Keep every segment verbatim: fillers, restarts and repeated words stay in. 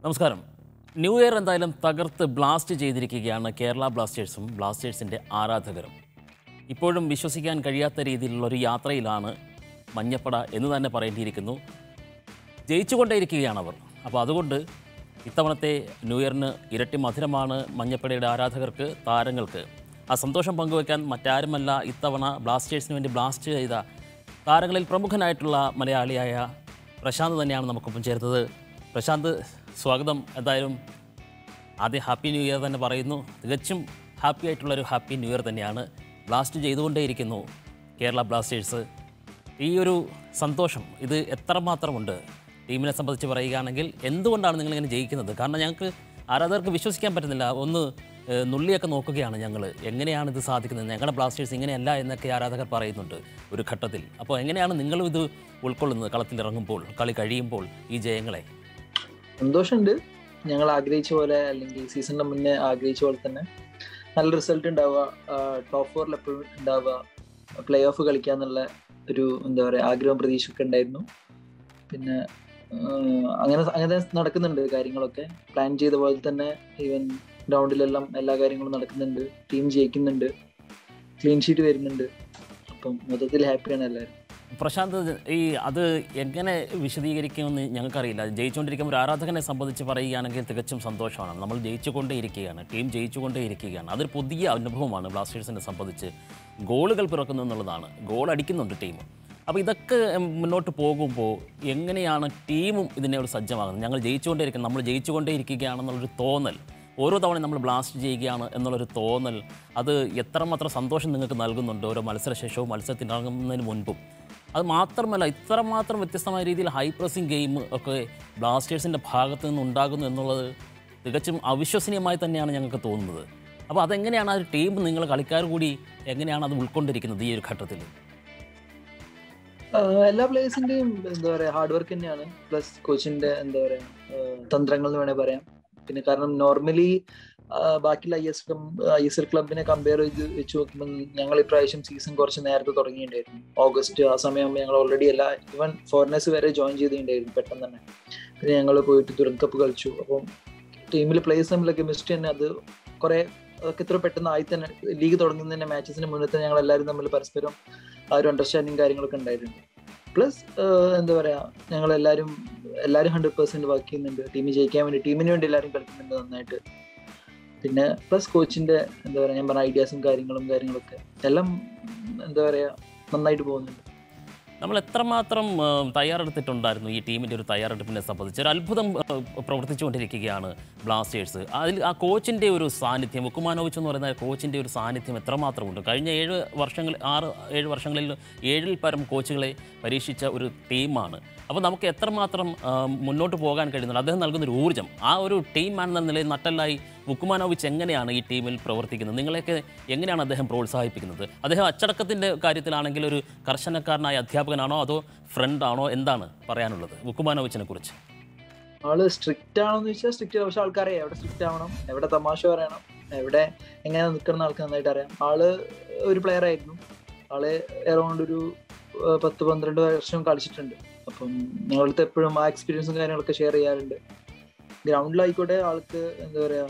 നമസ്കാരം. New year എന്തായാലും തകർത്ത് ബ്ലാസ്റ്റ് ചെയ്തിരിക്കുകയാണ് കേരള ബ്ലാസ്റ്റേഴ്സും ബ്ലാസ്റ്റേഴ്സിൻ്റെ ആരാധകരും. ഇപ്പോഴും വിശ്വസിക്കാൻ കഴിയാത്ത രീതിയിലുള്ളൊരു യാത്രയിലാണ് മഞ്ഞപ്പട എന്ന് തന്നെ പറയേണ്ടിയിരിക്കുന്നു. ജയിച്ചുകൊണ്ടേയിരിക്കുകയാണ് അവർ. അപ്പോൾ അതുകൊണ്ട് ഇത്തവണത്തെ ന്യൂ ഇയറിന് ഇരട്ടി മധുരമാണ് മഞ്ഞപ്പടയുടെ ആരാധകർക്ക്, താരങ്ങൾക്ക്. ആ സന്തോഷം പങ്കുവയ്ക്കാൻ മറ്റാരുമല്ല, ഇത്തവണ ബ്ലാസ്റ്റേഴ്സിന് വേണ്ടി ബ്ലാസ്റ്റ് ചെയ്ത താരങ്ങളിൽ പ്രമുഖനായിട്ടുള്ള മലയാളിയായ പ്രശാന്ത് തന്നെയാണ് നമുക്കൊപ്പം ചേർത്തത്. പ്രശാന്ത്, സ്വാഗതം. എന്തായാലും ആദ്യം ഹാപ്പി ന്യൂ ഇയർ തന്നെ പറയുന്നു. തികച്ചും ഹാപ്പി ആയിട്ടുള്ളൊരു ഹാപ്പി ന്യൂ ഇയർ തന്നെയാണ്. ബ്ലാസ്റ്റ് ചെയ്തുകൊണ്ടേയിരിക്കുന്നു കേരള ബ്ലാസ്റ്റേഴ്സ്. ഈ ഒരു സന്തോഷം ഇത് എത്രമാത്രമുണ്ട് ടീമിനെ സംബന്ധിച്ച് പറയുകയാണെങ്കിൽ? എന്തുകൊണ്ടാണ് നിങ്ങളിങ്ങനെ ജയിക്കുന്നത്? കാരണം ഞങ്ങൾക്ക് ആരാധകർക്ക് വിശ്വസിക്കാൻ പറ്റുന്നില്ല. ഒന്ന് നുള്ളിയൊക്കെ നോക്കുകയാണ് ഞങ്ങൾ, എങ്ങനെയാണ് ഇത് സാധിക്കുന്നത്, ഞങ്ങളുടെ ബ്ലാസ്റ്റേഴ്സ് ഇങ്ങനെയല്ല എന്നൊക്കെ ആരാധകർ പറയുന്നുണ്ട് ഒരു ഘട്ടത്തിൽ. അപ്പോൾ എങ്ങനെയാണ് നിങ്ങളും ഇത് ഉൾക്കൊള്ളുന്നത് കളത്തിലിറങ്ങുമ്പോൾ, കളി കഴിയുമ്പോൾ ഈ ജയങ്ങളെ? സന്തോഷമുണ്ട്. ഞങ്ങൾ ആഗ്രഹിച്ച പോലെ, അല്ലെങ്കിൽ സീസണിന് മുന്നേ ആഗ്രഹിച്ച പോലെ തന്നെ നല്ല റിസൾട്ട് ഉണ്ടാവുക, ടോപ്പ് ഫോറിൽ എപ്പോഴും ഉണ്ടാവുക, പ്ലേ ഓഫ് കളിക്കാന്നുള്ള ഒരു എന്താ പറയുക ആഗ്രഹം പ്രതീക്ഷയൊക്കെ ഉണ്ടായിരുന്നു. പിന്നെ അങ്ങനെ അങ്ങനെ നടക്കുന്നുണ്ട് കാര്യങ്ങളൊക്കെ. പ്ലാൻ ചെയ്ത പോലെ തന്നെ ഈവൻ ഗ്രൗണ്ടിലെല്ലാം എല്ലാ കാര്യങ്ങളും നടക്കുന്നുണ്ട്. ടീം ജയിക്കുന്നുണ്ട്, ക്ലീൻ ഷീറ്റ് വരുന്നുണ്ട്. അപ്പം മൊത്തത്തിൽ ഹാപ്പിയാണ് എല്ലാവരും. പ്രശാന്ത്, ഈ അത് എങ്ങനെ വിശദീകരിക്കുമെന്ന് ഞങ്ങൾക്കറിയില്ല. ജയിച്ചുകൊണ്ടിരിക്കുമ്പോൾ ഒരു ആരാധകനെ സംബന്ധിച്ച് പറയുകയാണെങ്കിൽ തികച്ചും സന്തോഷമാണ്. നമ്മൾ ജയിച്ചുകൊണ്ടേ ഇരിക്കുകയാണ്, ടീം ജയിച്ചുകൊണ്ടേ ഇരിക്കുകയാണ്. അതൊരു പുതിയ അനുഭവമാണ് ബ്ലാസ്റ്റേഴ്സിനെ സംബന്ധിച്ച്. ഗോളുകൾ പിറക്കുന്നു എന്നുള്ളതാണ്, ഗോൾ അടിക്കുന്നുണ്ട് ടീം. അപ്പോൾ ഇതൊക്കെ മുന്നോട്ട് പോകുമ്പോൾ എങ്ങനെയാണ് ടീമും ഇതിനെ ഒരു സജ്ജമാകുന്നത്? ഞങ്ങൾ ജയിച്ചുകൊണ്ടേ ഇരിക്കുന്നത്, നമ്മൾ ജയിച്ചുകൊണ്ടേ ഇരിക്കുകയാണെന്നുള്ളൊരു തോന്നൽ, ഓരോ തവണ നമ്മൾ ബ്ലാസ്റ്റ് ചെയ്യുകയാണ് എന്നുള്ളൊരു തോന്നൽ, അത് എത്രമാത്രം സന്തോഷം നിങ്ങൾക്ക് നൽകുന്നുണ്ട് ഓരോ മത്സരശേഷവും മത്സരത്തിനിറങ്ങുന്നതിന് മുൻപും? അത് മാത്രമല്ല, ഇത്രമാത്രം വ്യത്യസ്തമായ രീതിയിൽ ഹൈ പ്രസിംഗ് ഗെയിം ഒക്കെ ബ്ലാസ്റ്റേഴ്സിൻ്റെ ഭാഗത്തു നിന്ന് ഉണ്ടാകുന്നു എന്നുള്ളത് തികച്ചും അവിശ്വസനീയമായി തന്നെയാണ് ഞങ്ങൾക്ക് തോന്നുന്നത്. അപ്പോൾ അതെങ്ങനെയാണ് ആ ഒരു ടീം, നിങ്ങൾ കളിക്കാർ കൂടി എങ്ങനെയാണ് അത് ഉൾക്കൊണ്ടിരിക്കുന്നത് ഈ ഒരു ഘട്ടത്തിൽ? എല്ലാ പ്ലേയേഴ്സിന്റെയും എന്താ പറയുക ഹാർഡ് വർക്ക് തന്നെയാണ്, പ്ലസ് കോച്ചിന്റെ എന്താ പറയുക തന്ത്രങ്ങൾ എന്ന് വേണേൽ പറയാം. പിന്നെ കാരണം നോർമലി ബാക്കിയുള്ള I S I S L ക്ലബിനെ കമ്പയർ ചെയ്ത് വെച്ച് നോക്കുമ്പോൾ ഞങ്ങൾ ഇപ്രാവശ്യം സീസൺ കുറച്ച് നേരത്തെ തുടങ്ങിയിട്ടുണ്ടായിരുന്നു. ഓഗസ്റ്റ് ആ സമയമാകുമ്പോൾ ഞങ്ങൾ ഓൾറെഡി എല്ലാ ഈവൻ ഫോറിനേഴ്സ് വരെ ജോയിൻ ചെയ്തിട്ടുണ്ടായിരുന്നു പെട്ടെന്ന് തന്നെ. പിന്നെ ഞങ്ങൾ പോയിട്ട് ദുരന്ത് കപ്പ് കളിച്ചു. അപ്പം ടീമിൽ പ്ലേയേഴ്സ് തമ്മിലെ കെമിസ്ട്രി തന്നെ അത് കുറെ അതൊക്കെ ഇത്ര പെട്ടെന്ന് ആയി തന്നെ ലീഗ് തുടങ്ങുന്നതിന്റെ മാച്ചസിന് മുന്നേ തന്നെ ഞങ്ങൾ എല്ലാവരും തമ്മിൽ പരസ്പരം ആ ഒരു അണ്ടർസ്റ്റാൻഡിങ് കാര്യങ്ങളൊക്കെ ഉണ്ടായിട്ടുണ്ട്. പ്ലസ് എന്താ പറയാ ഞങ്ങൾ എല്ലാവരും എല്ലാവരും ഹൺഡ്രഡ് പെർസെന്റ് വർക്ക് ചെയ്യുന്നുണ്ട് ടീമിൽ ജയിക്കാൻ വേണ്ടി. ടീമിന് വേണ്ടി എല്ലാവരും കളിക്കുന്നുണ്ട് നന്നായിട്ട്. പിന്നെ പ്ലസ് കോച്ചിന്റെ എന്താ പറയാ ഞാൻ പറഞ്ഞ ഐഡിയാസും കാര്യങ്ങളും കാര്യങ്ങളൊക്കെ എല്ലാം എന്താ പറയാ നന്നായിട്ട് പോകുന്നുണ്ട്. നമ്മൾ എത്രമാത്രം തയ്യാറെടുത്തിട്ടുണ്ടായിരുന്നു ഈ ടീമിൻ്റെ ഒരു തയ്യാറെടുപ്പിനെ സംബന്ധിച്ച്? ഒരു അത്ഭുതം പ്രവർത്തിച്ചുകൊണ്ടിരിക്കുകയാണ് ബ്ലാസ്റ്റേഴ്സ്. അതിൽ ആ കോച്ചിൻ്റെ ഒരു സാന്നിധ്യം, വുക്കുമാനോവിച്ച് എന്ന് പറയുന്ന കോച്ചിൻ്റെ ഒരു സാന്നിധ്യം എത്രമാത്രമുണ്ട്? കഴിഞ്ഞ ഏഴ് വർഷങ്ങൾ ആറ് ഏഴ് വർഷങ്ങളിൽ ഏഴിൽ പരം കോച്ചുകളെ പരീക്ഷിച്ച ഒരു ടീമാണ്. അപ്പോൾ നമുക്ക് എത്രമാത്രം മുന്നോട്ട് പോകാൻ കഴിയുന്നുണ്ട്? അദ്ദേഹം നൽകുന്നൊരു ഊർജ്ജം, ആ ഒരു ടീം മാൻ എന്ന നിലയിൽ നട്ടല്ലായി വുക്കുമാനോവിച്ച് എങ്ങനെയാണ് ഈ ടീമിൽ പ്രവർത്തിക്കുന്നത്? നിങ്ങളെയൊക്കെ എങ്ങനെയാണ് അദ്ദേഹം പ്രോത്സാഹിപ്പിക്കുന്നത്? അദ്ദേഹം അച്ചടക്കത്തിൻ്റെ കാര്യത്തിലാണെങ്കിൽ ഒരു കർശനക്കാരനായ അധ്യാപകനാണോ അതോ ഫ്രണ്ടാണോ? എന്താണ് പറയാനുള്ളത് വുക്കുമാനോവിച്ചിനെ കുറിച്ച്? ആള് സ്ട്രിക്റ്റ് ആണോന്ന് ചോദിച്ചാൽ സ്ട്രിക്റ്റ്, പക്ഷെ ആൾക്കറിയാം എവിടെ സ്ട്രിക്റ്റ് ആവണം, എവിടെ തമാശ പറയണം, എവിടെ എങ്ങനെ നിൽക്കണം ആൾക്ക് നന്നായിട്ട് അറിയാം. ആള് ഒരു പ്ലെയർ ആയിരുന്നു. ആള് എറൗണ്ട് ഒരു പത്ത് പന്ത്രണ്ട് വർഷം കളിച്ചിട്ടുണ്ട്. അപ്പം ഞങ്ങളടുത്ത് എപ്പോഴും ആ എക്സ്പീരിയൻസും കാര്യങ്ങളൊക്കെ ഷെയർ ചെയ്യാറുണ്ട്. ഗ്രൗണ്ടിലായിക്കോട്ടെ ആൾക്ക് എന്താ പറയാ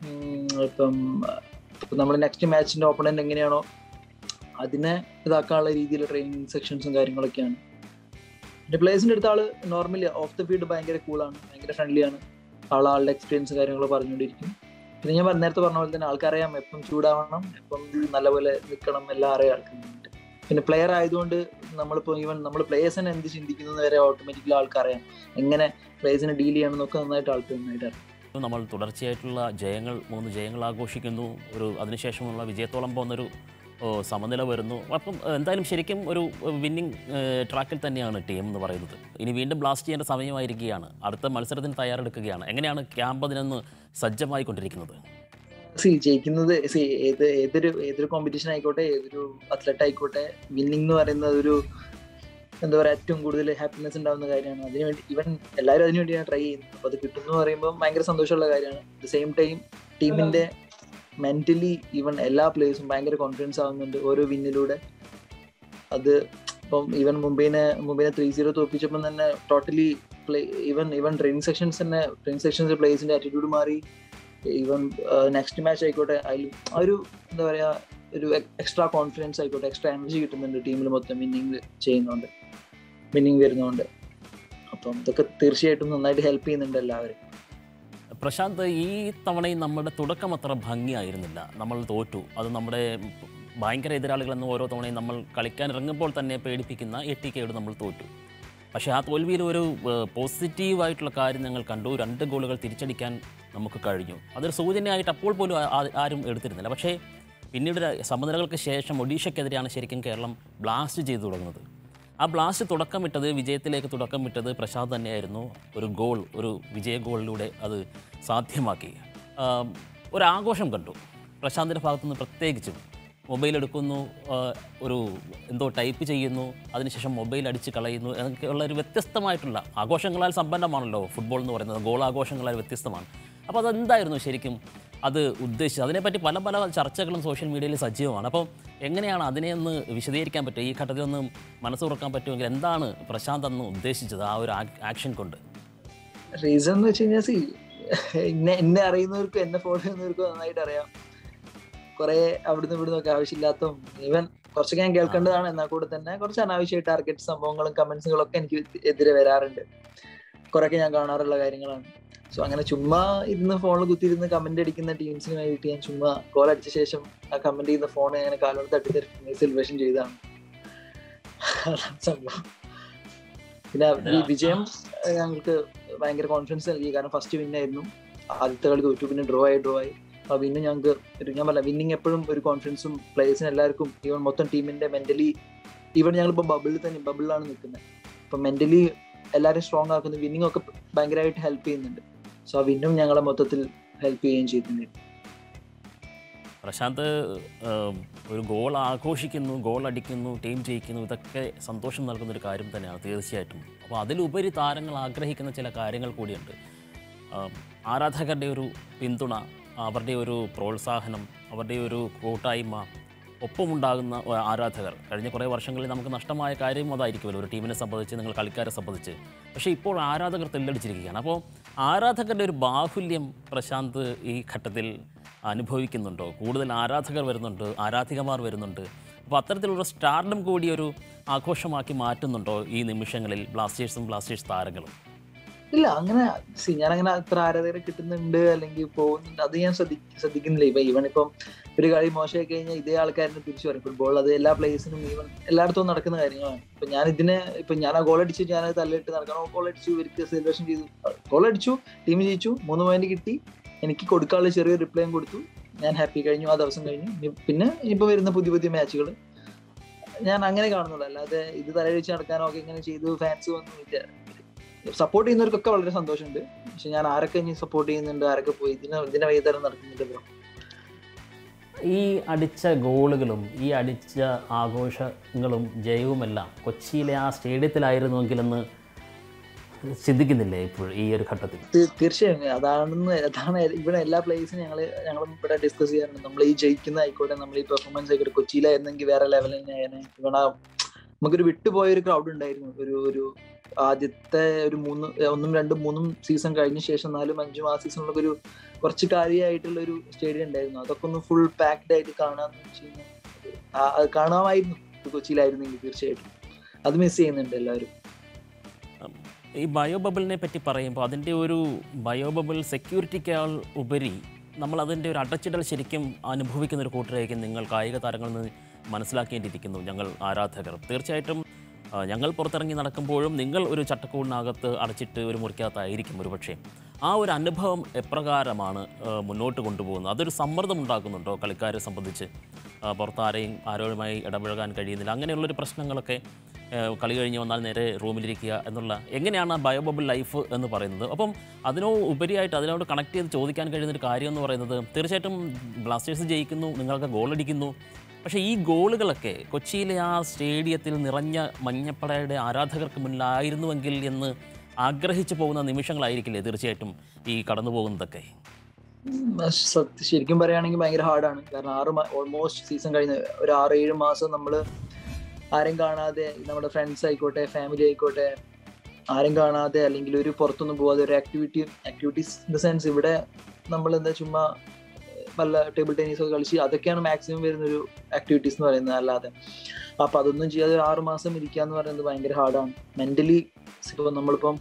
ഇപ്പം നമ്മൾ നെക്സ്റ്റ് മാച്ചിന്റെ ഓപ്പണന്റ് എങ്ങനെയാണോ അതിനെ ഇതാക്കാനുള്ള രീതിയിൽ ട്രെയിനിങ് സെക്ഷൻസും കാര്യങ്ങളൊക്കെയാണ്. പിന്നെ പ്ലേയേഴ്സിന്റെ അടുത്ത് ആള് നോർമലി ഓഫ് ദ ഫീൽഡ് ഭയങ്കര കൂളാണ്, ഭയങ്കര ഫ്രണ്ട്ലിയാണ്. ആൾ ആളുടെ എക്സ്പീരിയൻസ് കാര്യങ്ങൾ പറഞ്ഞുകൊണ്ടിരിക്കും. പിന്നെ ഞാൻ നേരത്തെ പറഞ്ഞ പോലെ തന്നെ ആൾക്കറിയാം എപ്പം ചൂടാവണം, എപ്പം നല്ലപോലെ നിൽക്കണം, എല്ലാം അറിയാം ആൾക്കുന്നുണ്ട്. പിന്നെ പ്ലെയർ ആയതുകൊണ്ട് നമ്മളിപ്പോൾ ഈവൻ നമ്മൾ പ്ലേയേഴ്സിനെ എന്ത് ചിന്തിക്കുന്നത് വരെ ഓട്ടോമാറ്റിക്കലി ആൾക്കറിയാം, എങ്ങനെ പ്ലേയേഴ്സിനെ ഡീൽ ചെയ്യണം എന്നൊക്കെ നന്നായിട്ട് ആൾക്ക് നന്നായിട്ട് അറിയാം. നമ്മൾ തുടർച്ചയായിട്ടുള്ള ജയങ്ങൾ, മൂന്ന് ജയങ്ങൾ ആഘോഷിക്കുന്നു. ഒരു അതിനുശേഷമുള്ള വിജയത്തോളം പോകുന്നൊരു സമനില വരുന്നു. അപ്പം എന്തായാലും ശരിക്കും ഒരു വിന്നിങ് ട്രാക്കിൽ തന്നെയാണ് ടീം എന്ന് പറയുന്നത്. ഇനി വീണ്ടും ബ്ലാസ്റ്റ് ചെയ്യേണ്ട സമയമായിരിക്കുകയാണ്, അടുത്ത മത്സരത്തിന് തയ്യാറെടുക്കുകയാണ്. എങ്ങനെയാണ് ക്യാമ്പ് അതിനൊന്ന് സജ്ജമായിക്കൊണ്ടിരിക്കുന്നത്? സി ജയിക്കുന്നത് സി ഏത് ഏതൊരു ഏതൊരു കോമ്പറ്റീഷൻ ആയിക്കോട്ടെ, ഏതൊരു അത്ലറ്റ് ആയിക്കോട്ടെ, വിന്നിങ് എന്ന് പറയുന്നത് ഒരു എന്താ പറയുക ഏറ്റവും കൂടുതൽ ഹാപ്പിനെസ് ഉണ്ടാകുന്ന കാര്യമാണ്. അതിനുവേണ്ടി ഇവൻ എല്ലാവരും അതിനു വേണ്ടിയാണ് ട്രൈ ചെയ്യുന്നത്. അപ്പോൾ അത് കിട്ടുന്നു എന്ന് പറയുമ്പോൾ ഭയങ്കര സന്തോഷമുള്ള കാര്യമാണ്. അറ്റ് ദ സെയിം ടൈം ടീമിന്റെ മെന്റലി ഈവൻ എല്ലാ പ്ലേയേഴ്സും ഭയങ്കര കോൺഫിഡൻസ് ആവുന്നുണ്ട് ഓരോ വിന്നിലൂടെ. അത് ഇപ്പം ഈവൻ മുംബൈനെ മുംബൈനെ ത്രീ സീറോ തോൽപ്പിച്ചപ്പം തന്നെ totally play even even training sessions തന്നെ ട്രെയിനിങ് സെക്ഷൻസ് പ്ലേയേഴ്സിന്റെ ആറ്റിറ്റ്യൂഡ് മാറി. ഈവൻ നെക്സ്റ്റ് മാച്ച് ആയിക്കോട്ടെ അതിൽ ആ ഒരു എന്താ പറയാ ഒരു എക്സ്ട്രാ കോൺഫിഡൻസ് ആയിക്കോട്ടെ, എക്സ്ട്രാ എനർജി കിട്ടുന്നുണ്ട് ടീമിൽ മൊത്തം വിന്നിങ് ചെയ്യുന്നതുകൊണ്ട്, വിന്നിങ് വരുന്നതുകൊണ്ട്. അപ്പം ഇതൊക്കെ തീർച്ചയായിട്ടും നന്നായിട്ട് ഹെൽപ്പ് ചെയ്യുന്നുണ്ട് എല്ലാവരും. പ്രശാന്ത്, ഈ തവണയും നമ്മുടെ തുടക്കം അത്ര ഭംഗിയായിരുന്നില്ല. നമ്മൾ തോറ്റു. അത് നമ്മുടെ ഭയങ്കര എതിരാളികളെന്ന് ഓരോ തവണയും നമ്മൾ കളിക്കാൻ ഇറങ്ങുമ്പോൾ തന്നെ പേടിപ്പിക്കുന്ന എട്ടി കെയോട് നമ്മൾ തോറ്റു. പക്ഷേ ആ തോൽവിയിൽ ഒരു പോസിറ്റീവായിട്ടുള്ള കാര്യം ഞങ്ങൾ കണ്ടു. രണ്ട് ഗോളുകൾ തിരിച്ചടിക്കാൻ നമുക്ക് കഴിഞ്ഞു. അതൊരു സൂചനയായിട്ട് അപ്പോൾ പോലും ആരും എടുത്തിരുന്നില്ല. പക്ഷേ പിന്നീട് സമനിലകൾക്ക് ശേഷം ഒഡീഷയ്ക്കെതിരെയാണ് ശരിക്കും കേരളം ബ്ലാസ്റ്റ് ചെയ്തു തുടങ്ങുന്നത്. ആ ബ്ലാസ്റ്റ് തുടക്കമിട്ടത്, വിജയത്തിലേക്ക് തുടക്കമിട്ടത് പ്രശാന്ത് തന്നെയായിരുന്നു. ഒരു ഗോൾ, ഒരു വിജയ ഗോളിലൂടെ അത് സാധ്യമാക്കി. ഒരാഘോഷം കണ്ടു പ്രശാന്തിൻ്റെ ഭാഗത്തുനിന്ന്. പ്രത്യേകിച്ചും മൊബൈൽ എടുക്കുന്നു, ഒരു എന്തോ ടൈപ്പ് ചെയ്യുന്നു, അതിനുശേഷം മൊബൈൽ അടിച്ച് കളയുന്നു എന്നൊക്കെയുള്ള ഒരു വ്യത്യസ്തമായിട്ടുള്ള ആഘോഷങ്ങളാൽ സമ്പന്നമാണല്ലോ ഫുട്ബോൾ എന്ന് പറയുന്നത്. ഗോൾ ആഘോഷങ്ങളാൽ വ്യത്യസ്തമാണ്. അപ്പോൾ അതെന്തായിരുന്നു ശരിക്കും അത് ഉദ്ദേശിച്ചത്? അതിനെപ്പറ്റി പല പല ചർച്ചകളും സോഷ്യൽ മീഡിയയിൽ സജീവമാണ്. അപ്പോൾ എങ്ങനെയാണ് അതിനെ ഒന്ന് വിശദീകരിക്കാൻ പറ്റുക? ഈ ഘട്ടത്തിലൊന്ന് മനസ്സ് തുറക്കാൻ പറ്റുമെങ്കിൽ എന്താണ് പ്രശാന്ത് അന്ന് ഉദ്ദേശിച്ചത് ആ ഒരു ആക്ഷൻ കൊണ്ട്? റീസൺ എന്ന് വെച്ച് കഴിഞ്ഞാൽ സി എന്നെ എന്നെ അറിയുന്നവർക്കും എന്നെ ഫോളോ ചെയ്യുന്നവർക്കും നന്നായിട്ട് അറിയാം. കുറെ അവിടുന്ന് ഇവിടുന്ന് ഒക്കെ ആവശ്യമില്ലാത്തതും ഈവൻ കുറച്ചൊക്കെ ഞാൻ കേൾക്കേണ്ടതാണ്, എന്നാൽ കൂടെ തന്നെ കുറച്ച് അനാവശ്യമായിട്ട് ടാർഗറ്റ് സംഭവങ്ങളും കമന്റ്സുകളും ഒക്കെ എനിക്ക് എതിരെ വരാറുണ്ട്. കുറെയൊക്കെ ഞാൻ കാണാറുള്ള കാര്യങ്ങളാണ്. സോ അങ്ങനെ ചുമ്മാ ഇരുന്ന് ഫോണിൽ കുത്തിയിരുന്ന് കമന്റ് അടിക്കുന്ന ടീംസിന് വേണ്ടിയിട്ട് ഞാൻ ചുമ്മാ ഗോൾ അടിച്ച ശേഷം ആ കമന്റ് ചെയ്യുന്ന ഫോൺ അങ്ങനെ കാലോട് തട്ടി സെലിബ്രേഷൻ ചെയ്തതാണ് സംഭവം. പിന്നെ ഈ വിജയം ഞങ്ങൾക്ക് ഭയങ്കര കോൺഫിഡൻസ് നൽകി. കാരണം ഫസ്റ്റ് വിന്നായിരുന്നു, ആദ്യത്തെ കളി തോറ്റു, പിന്നെ ഡ്രോ ആയി ഡ്രോ ആയി ആ വിന്ന് ഞങ്ങൾക്ക് ഒരു ഞാൻ പറഞ്ഞ വിന്നിങ് എപ്പോഴും ഒരു കോൺഫിഡൻസും പ്ലേയേഴ്സിന് എല്ലാവർക്കും ഈവൻ മൊത്തം ടീമിന്റെ മെന്റലി ഈവൻ ഞങ്ങളിപ്പോൾ ബബിളിൽ തന്നെ ബബിളിലാണ് നിൽക്കുന്നത്. അപ്പം മെന്റലി എല്ലാവരും സ്ട്രോങ് ആക്കുന്നു. വിന്നിങ് ഒക്കെ ഭയങ്കരമായിട്ട് ഹെൽപ്പ് ചെയ്യുന്നുണ്ട്. സോ ആ വിന്നും ഞങ്ങളെ മൊത്തത്തിൽ ഹെൽപ്പ് ചെയ്യുകയും ചെയ്തിട്ടുണ്ട്. പ്രശാന്ത് ഒരു ഗോൾ ആഘോഷിക്കുന്നു, ഗോൾ അടിക്കുന്നു, ടീം ജയിക്കുന്നു, ഇതൊക്കെ സന്തോഷം നൽകുന്നൊരു കാര്യം തന്നെയാണ് തീർച്ചയായിട്ടും. അപ്പോൾ അതിലുപരി താരങ്ങൾ ആഗ്രഹിക്കുന്ന ചില കാര്യങ്ങൾ കൂടിയുണ്ട്. ആരാധകരുടെ ഒരു പിന്തുണ, അവരുടെ ഒരു പ്രോത്സാഹനം, അവരുടെ ഒരു കൂട്ടായ്മ, ഒപ്പമുണ്ടാകുന്ന ആരാധകർ. കഴിഞ്ഞ കുറേ വർഷങ്ങളിൽ നമുക്ക് നഷ്ടമായ കാര്യം അതായിരിക്കുമല്ലോ ഒരു ടീമിനെ സംബന്ധിച്ച്, നിങ്ങൾ കളിക്കാരെ സംബന്ധിച്ച്. പക്ഷേ ഇപ്പോൾ ആരാധകർ തെല്ലടിച്ചിരിക്കുകയാണ്. അപ്പോൾ ആരാധകരുടെ ഒരു ബാഹുല്യം പ്രശാന്ത് ഈ ഘട്ടത്തിൽ അനുഭവിക്കുന്നുണ്ടോ? കൂടുതൽ ആരാധകർ വരുന്നുണ്ട്, ആരാധികമാർ വരുന്നുണ്ട്. അപ്പോൾ അത്തരത്തിലുള്ള സ്റ്റാർഡം കൂടി ഒരു ആഘോഷമാക്കി മാറ്റുന്നുണ്ടോ ഈ നിമിഷങ്ങളിൽ ബ്ലാസ്റ്റേഴ്സും ബ്ലാസ്റ്റേഴ്സ് താരങ്ങളും? ഇല്ല, അങ്ങനെ സി ഞാൻ അങ്ങനെ അത്ര ആരാധകരെ കിട്ടുന്നുണ്ട് അല്ലെങ്കിൽ പോകുന്നുണ്ട് അത് ഞാൻ ശ്രദ്ധി ശ്രദ്ധിക്കുന്നില്ല. ഇപ്പൊ ഈവൻ ഇപ്പം ഒരു കളി മോശമായി കഴിഞ്ഞാൽ ഇതേ ആൾക്കാരിനെ തിരിച്ചു പറയും. ഫുട്ബോൾ അത് എല്ലാ പ്ലേയേഴ്സിനും ഈവൻ എല്ലായിടത്തും നടക്കുന്ന കാര്യങ്ങളാണ്. ഇപ്പൊ ഞാൻ ഇതിനെ ഇപ്പൊ ഞാൻ ആ ഗോൾ അടിച്ചു, ഞാൻ തള്ളിയിട്ട് നടക്കണം, ഗോൾ അടിച്ചു, ഇവർക്ക് സെലിബ്രേഷൻ ചെയ്തു, ഗോൾ അടിച്ചു, ടീം ജയിച്ചു, മൂന്ന് പോയിന്റ് കിട്ടി, എനിക്ക് കൊടുക്കാനുള്ള ചെറിയ റിപ്ലൈയും കൊടുത്തു, ഞാൻ ഹാപ്പി കഴിഞ്ഞു, ആ ദിവസം കഴിഞ്ഞു. പിന്നെ ഇപ്പൊ വരുന്ന പുതിയ പുതിയ മാച്ചുകൾ ഞാൻ അങ്ങനെ കാണുന്നുള്ളൂ. അല്ലാതെ ഇത് തലയിൽ വെച്ച് നടക്കാനോ ഒക്കെ ഇങ്ങനെ ചെയ്തു ഫാൻസ് വന്നു ഇല്ല. സപ്പോർട്ട് ചെയ്യുന്നവർക്കൊക്കെ വളരെ സന്തോഷമുണ്ട്. പക്ഷെ ഞാൻ ആരൊക്കെ ഇനി സപ്പോർട്ട് ചെയ്യുന്നുണ്ട്, ആരൊക്കെ പോയി ഇതിനെ ഇതിനെ വൈകുന്നേരം നടക്കുന്നുണ്ട് ബ്രോ. ഈ അടിച്ച ഗോളുകളും ഈ അടിച്ച ആഘോഷങ്ങളും ജയവുമെല്ലാം കൊച്ചിയിലെ ആ സ്റ്റേഡിയത്തിലായിരുന്നുവെങ്കിലെന്ന് ചിന്തിക്കുന്നില്ലേ ഇപ്പോൾ ഈ ഒരു ഘട്ടത്തിൽ? തീർച്ചയായും അതാണെന്ന് അതാണ് ഇവിടെ എല്ലാ പ്ലേയേഴ്സും ഞങ്ങൾ ഞങ്ങളും ഇവിടെ ഡിസ്കസ് ചെയ്യാറുണ്ട്. നമ്മൾ ഈ ജയിക്കുന്ന ആയിക്കോട്ടെ, നമ്മൾ ഈ പെർഫോമൻസ് ആയിക്കോട്ടെ, കൊച്ചിയിലായിരുന്നെങ്കിൽ വേറെ ലെവലിൽ തന്നെയാണ്. ഇവിടെ നമുക്കൊരു വിട്ടുപോയ ഒരു ക്രൗഡ് ഉണ്ടായിരുന്നു. ഒരു ഒരു ആദ്യത്തെ ഒരു മൂന്ന് ഒന്നും രണ്ടും മൂന്നും സീസൺ കഴിഞ്ഞ ശേഷം നാലും അഞ്ചും ആ സീസണിലൊക്കെ ഒരു കുറച്ച് കാര്യമായിട്ടുള്ള ഒരു സ്റ്റേഡിയം ഉണ്ടായിരുന്നു. അതൊക്കെ ഒന്ന് ഫുൾ പാക്ഡ് ആയിട്ട് കാണാന്ന് വെച്ച് കഴിഞ്ഞാൽ അത് കാണാമായിരുന്നു കൊച്ചിയിലായിരുന്നെങ്കിൽ. തീർച്ചയായിട്ടും അത് മിസ് ചെയ്യുന്നുണ്ട് എല്ലാവരും. ഈ ബയോ ബബിളിനെ പറ്റി പറയുമ്പോൾ അതിൻ്റെ ഒരു ബയോ ബബിൾ സെക്യൂരിറ്റിക്കാൾ ഉപരി നമ്മൾ അതിൻ്റെ ഒരു അടച്ചിടൽ ശരിക്കും അനുഭവിക്കുന്ന ഒരു കൂട്ടരായിരിക്കും നിങ്ങൾ കായിക താരങ്ങളിൽ നിന്ന് മനസ്സിലാക്കേണ്ടിയിരിക്കുന്നു ഞങ്ങൾ ആരാധകർ. തീർച്ചയായിട്ടും ഞങ്ങൾ പുറത്തിറങ്ങി നടക്കുമ്പോഴും നിങ്ങൾ ഒരു ചട്ടക്കൂടിനകത്ത് അടച്ചിട്ട് ഒരു മുറിക്കകത്തായിരിക്കും ഒരു പക്ഷേ. ആ ഒരു അനുഭവം എപ്രകാരമാണ് മുന്നോട്ട് കൊണ്ടുപോകുന്നത്? അതൊരു സമ്മർദ്ദം ഉണ്ടാക്കുന്നുണ്ടോ കളിക്കാരെ സംബന്ധിച്ച്? പുറത്താരെയും ആരോടുമായി ഇടപഴകാൻ കഴിയുന്നില്ല, അങ്ങനെയുള്ളൊരു പ്രശ്നങ്ങളൊക്കെ കളി കഴിഞ്ഞ് വന്നാൽ നേരെ റൂമിലിരിക്കുക എന്നുള്ള എങ്ങനെയാണ് ബയോ ബബിൾ ലൈഫ് എന്ന് പറയുന്നത്? അപ്പം അതിനോ ഉപരിയായിട്ട് അതിനോട് കണക്ട് ചെയ്ത് ചോദിക്കാൻ കഴിയുന്നൊരു കാര്യം എന്ന് പറയുന്നത് തീർച്ചയായിട്ടും ബ്ലാസ്റ്റേഴ്സ് ജയിക്കുന്നു, നിങ്ങൾക്ക് ഗോളടിക്കുന്നു. പക്ഷേ ഈ ഗോളുകളൊക്കെ കൊച്ചിയിലെ ആ സ്റ്റേഡിയത്തിൽ നിറഞ്ഞ മഞ്ഞപ്പടയുടെ ആരാധകർക്ക് മുന്നിലായിരുന്നുവെങ്കിൽ എന്ന് ആഗ്രഹിച്ചു പോകുന്ന നിമിഷങ്ങളായിരിക്കില്ലേ തീർച്ചയായിട്ടും ഈ കടന്നു പോകുന്നതൊക്കെ? ശരിക്കും പറയുകയാണെങ്കിൽ ഭയങ്കര ഹാർഡാണ്. കാരണം ആറ് ഓൾമോസ്റ്റ് സീസൺ കഴിഞ്ഞ് ഒരു ആറ് ഏഴ് മാസം നമ്മൾ ആരെയും കാണാതെ നമ്മുടെ ഫ്രണ്ട്സ് ആയിക്കോട്ടെ, ഫാമിലി ആയിക്കോട്ടെ, ആരും കാണാതെ അല്ലെങ്കിൽ ഒരു പുറത്തൊന്നും പോവാതെ ഒരു activity activities in the sense ഇവിടെ നമ്മൾ എന്താ ചുമ്മാ വല്ല ടേബിൾ ടെന്നീസ് ഒക്കെ കളിച്ച് അതൊക്കെയാണ് മാക്സിമം വരുന്ന ഒരു ആക്ടിവിറ്റീസ് എന്ന് പറയുന്നത്. അല്ലാതെ അപ്പൊ അതൊന്നും ചെയ്യാതെ ഒരു ആറ് മാസം ഇരിക്കുക എന്ന് പറയുന്നത് ഭയങ്കര ഹാർഡാണ് മെന്റലി. ഇപ്പൊ നമ്മളിപ്പം